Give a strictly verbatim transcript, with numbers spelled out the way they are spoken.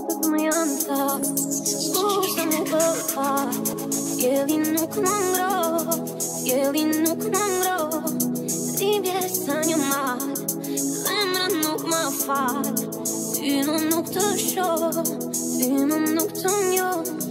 për më janë ta. Kurse nuk bëhat, jeli nuk më ngro, jeli nuk më ngro. Dhimbje sa një mal, zemra nuk më fal. Ty më nuk të shoh, ty më nuk të njoh.